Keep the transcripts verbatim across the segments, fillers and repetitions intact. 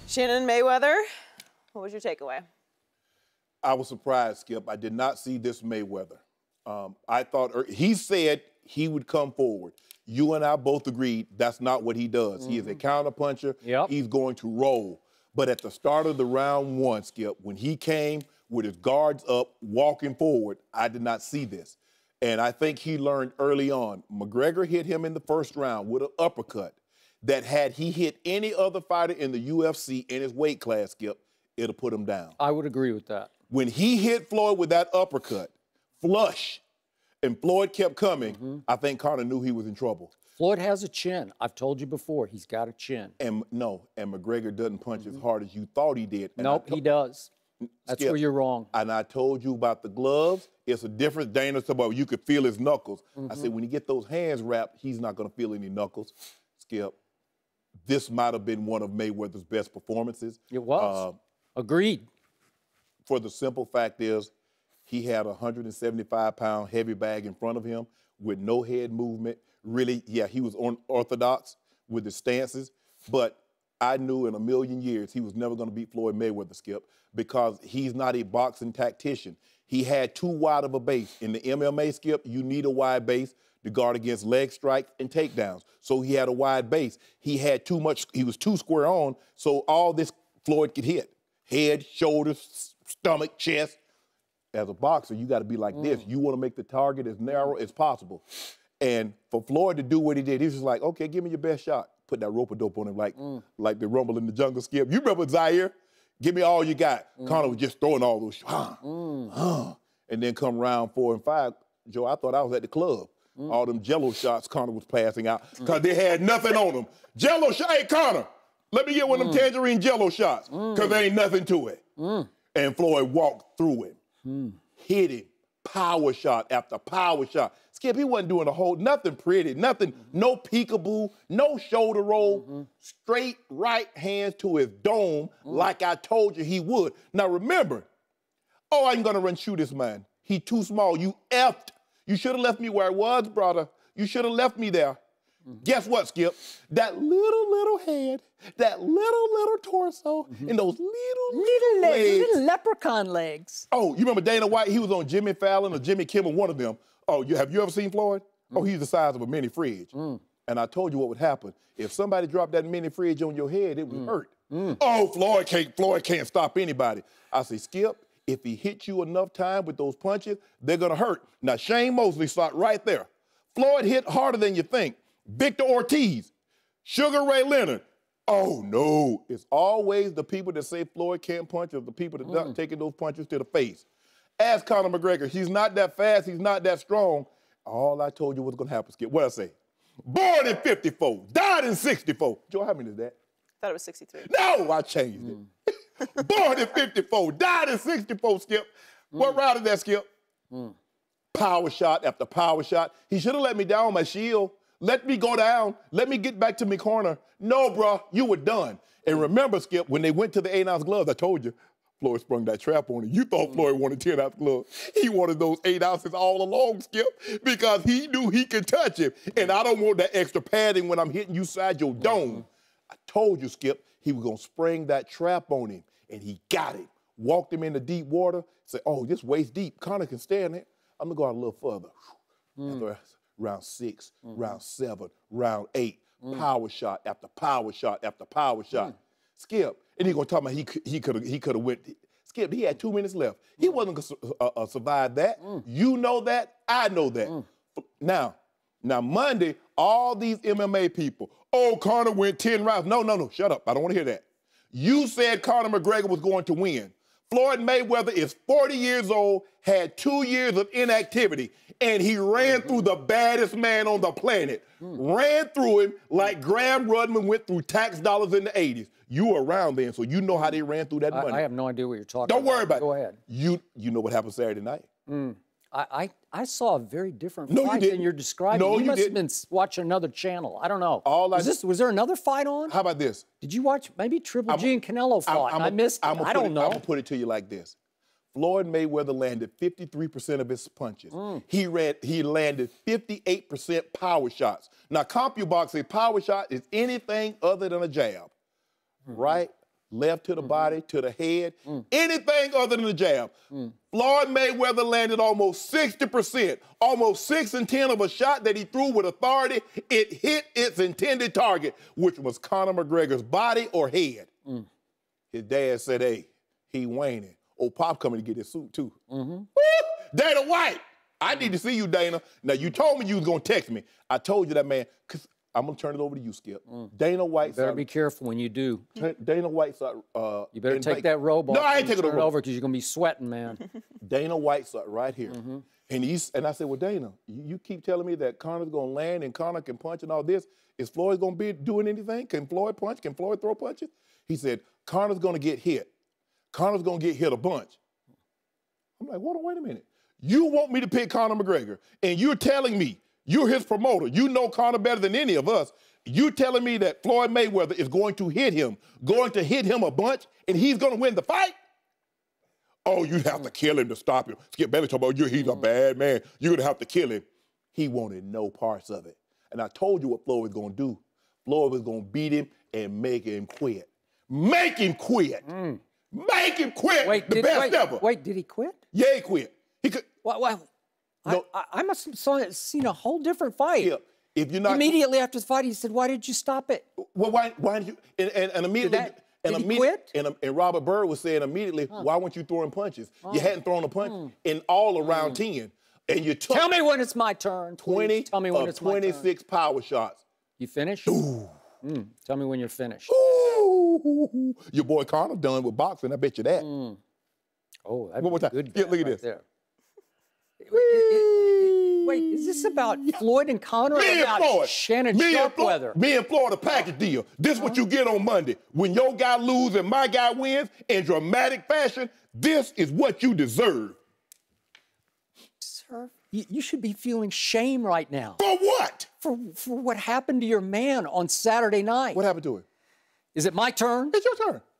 Shannon Mayweather, what was your takeaway? I was surprised, Skip. I did not see this Mayweather. Um, I thought, er, he said he would come forward. You and I both agreed that's not what he does. Mm-hmm. He is a counterpuncher. Yep. He's going to roll. But at the start of the round one, Skip, when he came with his guards up, walking forward, I did not see this. And I think he learned early on. McGregor hit him in the first round with an uppercut that had he hit any other fighter in the U F C in his weight class, Skip, it'll put him down. I would agree with that. When he hit Floyd with that uppercut, flush, and Floyd kept coming, mm-hmm. I think Conor knew he was in trouble. Floyd has a chin. I've told you before, he's got a chin. And no, and McGregor doesn't punch mm-hmm. as hard as you thought he did. And nope, he does. That's Skip, where you're wrong. And I told you about the gloves. It's a difference. Dana said, well, you could feel his knuckles. Mm-hmm. I said, when you get those hands wrapped, he's not going to feel any knuckles. Skip, this might have been one of Mayweather's best performances. It was. Uh, Agreed. For the simple fact is, he had a one hundred seventy-five pound heavy bag in front of him with no head movement. Really, yeah, he was unorthodox with his stances, but I knew in a million years he was never going to beat Floyd Mayweather, Skip, because he's not a boxing tactician. He had too wide of a base. In the M M A, Skip, you need a wide base to guard against leg strikes and takedowns. So he had a wide base. He had too much, he was too square on, so all this Floyd could hit. Head, shoulders, stomach, chest. As a boxer, you got to be like mm. this. You want to make the target as narrow as possible. And for Floyd to do what he did, he was just like, okay, give me your best shot. Put that rope-a-dope on him like, mm. like the Rumble in the Jungle, Skip. You remember Zaire? Give me all you got. Mm. Conor was just throwing all those shots. Mm. Huh. And then come round four and five, Joe, I thought I was at the club. Mm. All them Jello shots Conor was passing out because mm. they had nothing on them. Jello shot, hey, Conor, let me get one of them mm. tangerine Jello shots because mm. there ain't nothing to it. Mm. And Floyd walked through it. Mm. Hit him, power shot after power shot. Skip, he wasn't doing a whole, nothing pretty, nothing, mm-hmm. no peekaboo, no shoulder roll, mm-hmm. straight right hands to his dome mm. like I told you he would. Now remember, oh, I'm gonna run shoot this man. He too small, you effed. You should have left me where I was, brother. You should have left me there. Mm-hmm. Guess what, Skip? That little, little head, that little, little torso, mm-hmm. and those little, little legs, legs. Little leprechaun legs. Oh, you remember Dana White? He was on Jimmy Fallon or Jimmy Kimmel, one of them. Oh, you, have you ever seen Floyd? Mm. Oh, he's the size of a mini fridge. Mm. And I told you what would happen. If somebody dropped that mini fridge on your head, it would mm. hurt. Mm. Oh, Floyd can't, Floyd can't stop anybody. I say, Skip, if he hits you enough time with those punches, they're gonna hurt. Now, Shane Mosley stopped right there. Floyd hit harder than you think. Victor Ortiz, Sugar Ray Leonard. Oh, no. It's always the people that say Floyd can't punch or the people that mm. not taking those punches to the face. Ask Conor McGregor. He's not that fast. He's not that strong. All I told you was going to happen, Skip. What I say? Born in fifty-four, died in sixty-four. Joe, how many is that? I thought it was sixty-three. No, I changed mm. it. Born in fifty-four, died in sixty-four, Skip. Mm. What round is that, Skip? Mm. Power shot after power shot. He should have let me down my shield. Let me go down. Let me get back to my corner. No, bro, you were done. And remember, Skip, when they went to the eight-ounce gloves, I told you, Floyd sprung that trap on him. You thought Floyd wanted ten-ounce gloves. He wanted those eight ounces all along, Skip, because he knew he could touch him. And I don't want that extra padding when I'm hitting you side your dome. Mm-hmm. I told you, Skip, he was going to spring that trap on him, and he got it. Walked him into deep water, said, oh, this waist deep. Conor can stand it. I'm going to go out a little further. Mm. Round six, mm-hmm. round seven, round eight, mm. power shot after power shot after power shot. Mm. Skip, and he gonna talk about he he could have he could have went. Skip, he had two minutes left. He wasn't gonna uh, uh, survive that. Mm. You know that. I know that. Mm. Now, now Monday, all these M M A people. Oh, Conor went ten rounds. No, no, no. Shut up. I don't want to hear that. You said Conor McGregor was going to win. Floyd Mayweather is forty years old, had two years of inactivity, and he ran through the baddest man on the planet. Mm. Ran through him like Graham Rudman went through tax dollars in the eighties. You were around then, so you know how they ran through that money. I, I have no idea what you're talking Don't about. Don't worry about Go it. Go ahead. You, you know what happened Saturday night. Mm. I, I, I saw a very different no, fight you than you're describing. No, you, you must didn't. have been watching another channel. I don't know. All was, I, this, was there another fight on? How about this? Did you watch maybe Triple I'm, G and Canelo fought? I'm, I'm I missed I'm it. I don't it, know. I'm going to put it to you like this. Floyd Mayweather landed fifty-three percent of his punches. Mm. He, ran, he landed fifty-eight percent power shots. Now, CompuBox, a power shot is anything other than a jab, mm-hmm. right? left to the Mm-hmm. body, to the head, Mm. anything other than the jab. Mm. Floyd Mayweather landed almost sixty percent, almost six and ten of a shot that he threw with authority. It hit its intended target, which was Conor McGregor's body or head. Mm. His dad said, hey, he waning. Oh, Pop coming to get his suit too. Mm-hmm. Woo! Dana White, I need to see you, Dana. Now, you told me you was gonna text me. I told you that, man, because I'm gonna turn it over to you, Skip. Mm. Dana White. You better saw, be careful when you do. Dana White saw. Uh, You better in take Vegas. that robe off. No, I ain't and taking the turn it robe. over because you're gonna be sweating, man. Dana White saw it right here. Mm-hmm. And he's and I said, well, Dana, you, you keep telling me that Conor's gonna land and Conor can punch and all this. Is Floyd gonna be doing anything? Can Floyd punch? Can Floyd throw punches? He said, Conor's gonna get hit. Conor's gonna get hit a bunch. I'm like, wait, wait a minute. You want me to pick Conor McGregor, and you're telling me, you're his promoter, you know Conor better than any of us. You telling me that Floyd Mayweather is going to hit him, going to hit him a bunch, and he's gonna win the fight? Oh, you have to kill him to stop him. Skip Bayless talking about you, he's a bad man. You're gonna have to kill him. He wanted no parts of it. And I told you what Floyd was gonna do. Floyd was gonna beat him and make him quit. Make him quit. Mm. Make him quit. Wait, the did, best wait, ever. wait, did he quit? Yeah, he quit. He could. What? what? No. I, I, I must have saw, seen a whole different fight. Skip, if you're not Immediately after the fight, he said, "Why did you stop it?" Well, why? Why did you? And, and, and immediately. that- and did he immediately, quit? And, and Robert Byrd was saying immediately, why weren't you throwing punches? You hadn't thrown a punch Mm. in all around ten, and you took Tell me when it's my turn. Please. twenty Tell me when of it's my turn. twenty-six power shots. You finished? Mm. Tell me when you're finished. Ooh, your boy Conor done with boxing. I bet you that. Mm. Oh, that'd One more be a time. good Yeah, guy look at right this. there. Wait, it- it- wait, is this about Floyd and Conor or Me and about Floyd. Shannon me and Sharpe Flo- weather? Me and Floyd a package deal. This is what you get on Monday. When your guy loses and my guy wins in dramatic fashion, this is what you deserve. Sir, you, you should be feeling shame right now For what? for, for what happened to your man on Saturday night. What happened to him? Is it my turn? It's your turn.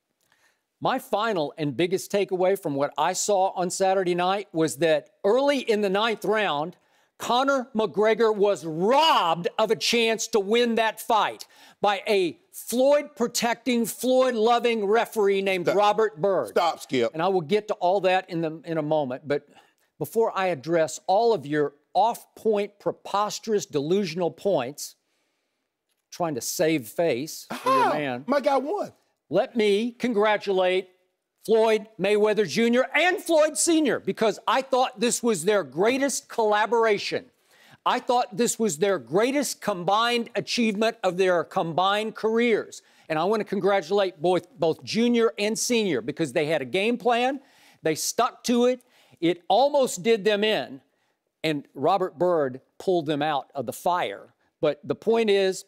My final and biggest takeaway from what I saw on Saturday night was that early in the ninth round, Conor McGregor was robbed of a chance to win that fight by a Floyd-protecting, Floyd-loving referee named Stop. Robert Byrd. Stop, Skip. And I will get to all that in, the, in a moment. But before I address all of your off-point, preposterous, delusional points, trying to save face for your How? man, My guy won. let me congratulate Floyd Mayweather Junior and Floyd Senior because I thought this was their greatest collaboration. I thought this was their greatest combined achievement of their combined careers. And I want to congratulate both, both Junior and Senior because they had a game plan. They stuck to it. It almost did them in. And Robert Byrd pulled them out of the fire. But the point is,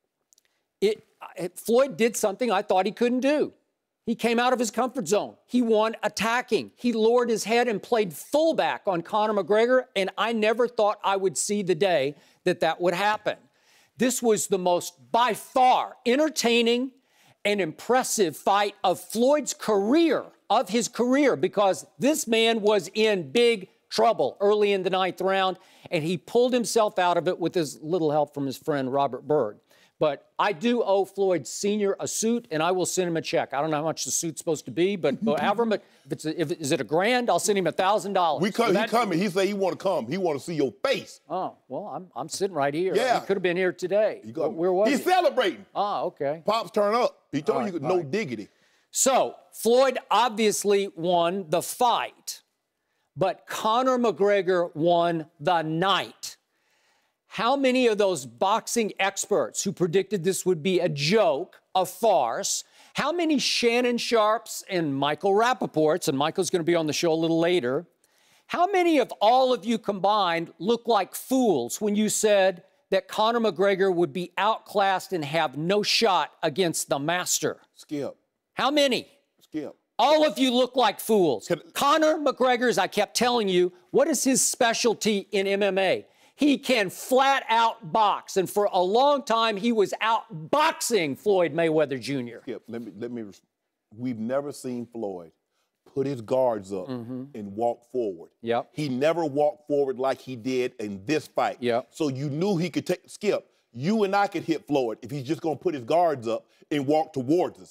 it, Floyd did something I thought he couldn't do. He came out of his comfort zone. He won attacking. He lowered his head and played fullback on Conor McGregor, and I never thought I would see the day that that would happen. This was the most, by far, entertaining and impressive fight of Floyd's career, of his career, because this man was in big trouble early in the ninth round, and he pulled himself out of it with his little help from his friend Robert Byrd. But I do owe Floyd Senior a suit, and I will send him a check. I don't know how much the suit's supposed to be, but, but however much, if it's a, if, is it a grand? I'll send him a thousand dollars. We come, he coming. He say he want to come. He want to see your face. Oh, well, I'm, I'm sitting right here. Yeah. He could have been here today. You go, Where was He's he? celebrating. Ah, okay. Pops turn up. He told All you right, no fine. diggity. So, Floyd obviously won the fight, but Conor McGregor won the night. How many of those boxing experts who predicted this would be a joke, a farce, how many Shannon Sharpes and Michael Rappaports, and Michael's going to be on the show a little later, how many of all of you combined look like fools when you said that Conor McGregor would be outclassed and have no shot against the master? Skip. How many? Skip. All of you look like fools. Can- Conor McGregor, as I kept telling you, what is his specialty in M M A? He can flat out box, and for a long time, he was out boxing Floyd Mayweather Junior Skip. Let me. Let me. We've never seen Floyd put his guards up Mm-hmm. and walk forward. Yep. He never walked forward like he did in this fight. Yep. So you knew he could take. Skip. You and I could hit Floyd if he's just gonna put his guards up and walk towards us.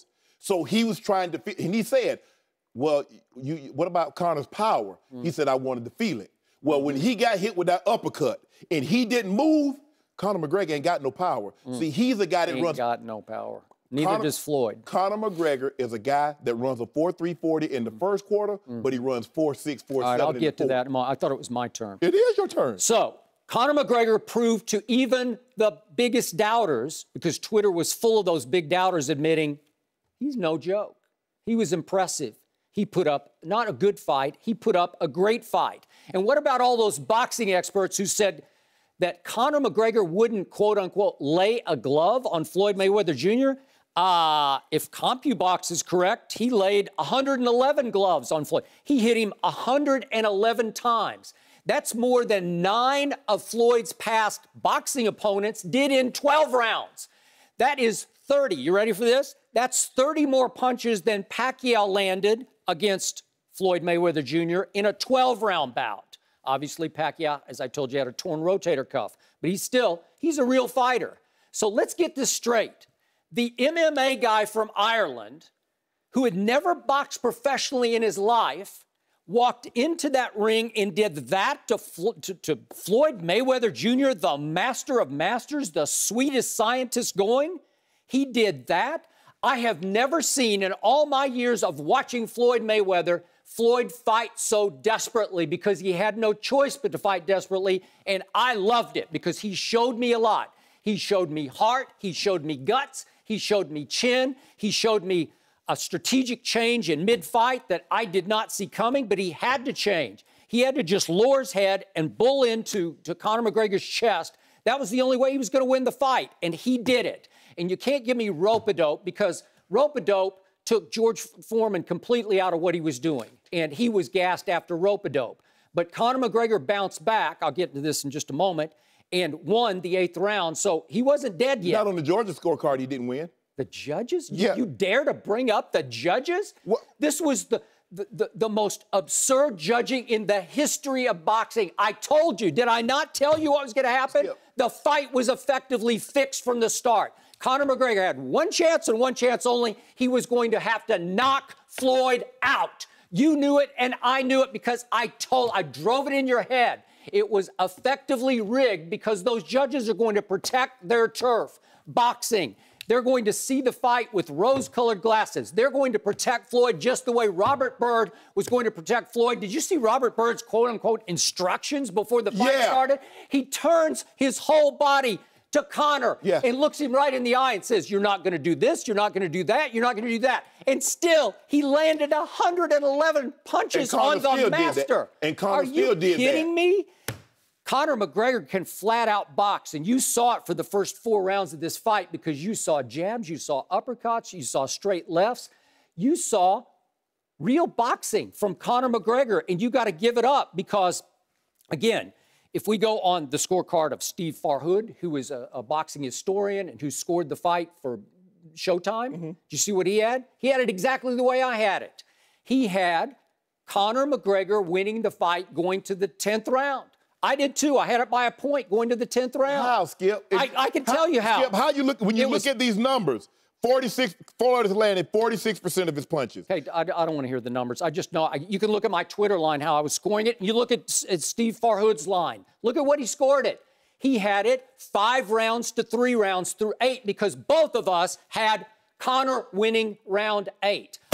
So he was trying to, feel, and he said, well, you, what about Conor's power? Mm. He said, I wanted to feel it. Well, when he got hit with that uppercut and he didn't move, Conor McGregor ain't got no power. Mm. See, he's a guy that ain't runs. got no power. Neither Conor, does Floyd. Conor McGregor is a guy that runs a four three forty in the first quarter, mm. but he runs four six, four seven. All right, I'll in get the to that. I thought it was my turn. It is your turn. So, Conor McGregor proved to even the biggest doubters, because Twitter was full of those big doubters admitting he's no joke. He was impressive. He put up not a good fight, he put up a great fight. And what about all those boxing experts who said that Conor McGregor wouldn't, quote unquote, lay a glove on Floyd Mayweather Junior? Uh, if CompuBox is correct, he laid one hundred eleven gloves on Floyd. He hit him one hundred eleven times. That's more than nine of Floyd's past boxing opponents did in twelve rounds. That is thirty. You ready for this? That's thirty more punches than Pacquiao landed against Floyd Mayweather Junior in a twelve round bout. Obviously, Pacquiao, as I told you, had a torn rotator cuff, but he's still, he's a real fighter. So let's get this straight. The M M A guy from Ireland, who had never boxed professionally in his life, walked into that ring and did that to, to, to Floyd Mayweather Junior, the master of masters, the sweetest scientist going. He did that. I have never seen in all my years of watching Floyd Mayweather, Floyd fight so desperately, because he had no choice but to fight desperately, and I loved it because he showed me a lot. He showed me heart, he showed me guts, he showed me chin, he showed me a strategic change in mid-fight that I did not see coming, but he had to change. He had to just lower his head and bull into to Conor McGregor's chest. That was the only way he was going to win the fight, and he did it. And you can't give me rope-a-dope, because rope-a-dope took George Foreman completely out of what he was doing, and he was gassed after rope-a-dope. But Conor McGregor bounced back, I'll get to this in just a moment, and won the eighth round, so he wasn't dead yet. Not on the Georgia scorecard, he didn't win. The judges? Yeah. You, you dare to bring up the judges? What? This was the, the, the, the most absurd judging in the history of boxing. I told you, did I not tell you what was going to happen? Skip. The fight was effectively fixed from the start. Conor McGregor had one chance and one chance only. He was going to have to knock Floyd out. You knew it and I knew it because I told, I drove it in your head. It was effectively rigged because those judges are going to protect their turf. Boxing. They're going to see the fight with rose-colored glasses. They're going to protect Floyd just the way Robert Byrd was going to protect Floyd. Did you see Robert Byrd's quote-unquote instructions before the fight yeah. started? He turns his whole body to Conor yeah. and looks him right in the eye and says, you're not going to do this, you're not going to do that, you're not going to do that. And still, he landed one hundred eleven punches on the master. And Conor Are still you did that. kidding me? Conor McGregor can flat out box, and you saw it for the first four rounds of this fight because you saw jabs, you saw uppercuts, you saw straight lefts. You saw real boxing from Conor McGregor, and you got to give it up because, again, if we go on the scorecard of Steve Farhood, who is a, a boxing historian and who scored the fight for Showtime, mm-hmm. Did you see what he had? He had it exactly the way I had it. He had Conor McGregor winning the fight going to the tenth round. I did too. I had it by a point going to the tenth round. How, Skip? I, I can how, tell you how. Skip, how you look when you it look was, at these numbers? forty-six, Floyd has landed forty-six percent of his punches. Hey, I, I don't want to hear the numbers. I just know, I, you can look at my Twitter line, how I was scoring it, and you look at, at Steve Farhood's line. Look at what he scored it. He had it five rounds to three rounds through eight because both of us had Conor winning round eight.